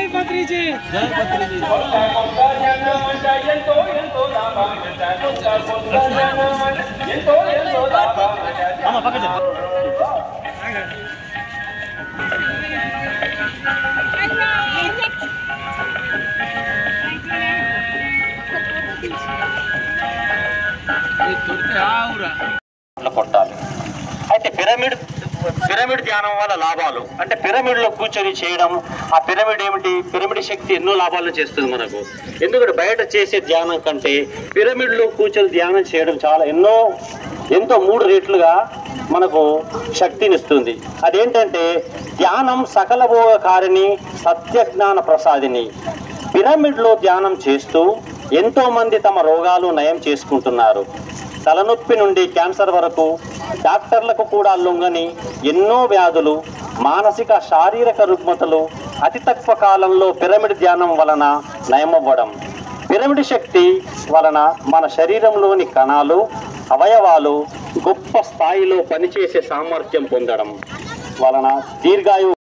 पत्री जी కొట్టాలి. అయితే పిరమిడ్ ధ్యానం వల్ల లాభాలు అంటే పిరమిడ్ లో కూర్చొని చేయడం. ఆ పిరమిడ్ ఏమిటి? పిరమిడ్ శక్తి ఎన్నో లాభాలు చేస్తుంది మనకు. ఎందుకంటే బయట చేసే ధ్యానం కంటే పిరమిడ్ లో కూర్చొని ధ్యానం చేయడం చాలా ఎంతో 3 రెట్లుగా మనకు శక్తినిస్తుంది. అదేంటంటే ధ్యానం సకల భోగకారిణి సత్యజ్ఞాన ప్రసాదిని. పిరమిడ్ లో ధ్యానం చేస్తూ ఎంతో మంది తమ రోగాలు నయం చేసుకుంటున్నారు. తలనొప్పి నుండి క్యాన్సర్ వరకు డాక్టర్లకు కూడా లొంగని ఎన్నో వ్యాధులు, మానసిక శారీరక రుగ్మతలు అతి తక్కువ కాలంలో పిరమిడ్ ధ్యానం వలన నయమవ్వడం. పిరమిడ్ శక్తి వలన మన శరీరంలోని కణాలు, అవయవాలు గొప్ప స్థాయిలో పనిచేసే సామర్థ్యం పొందడం వలన దీర్ఘాయువు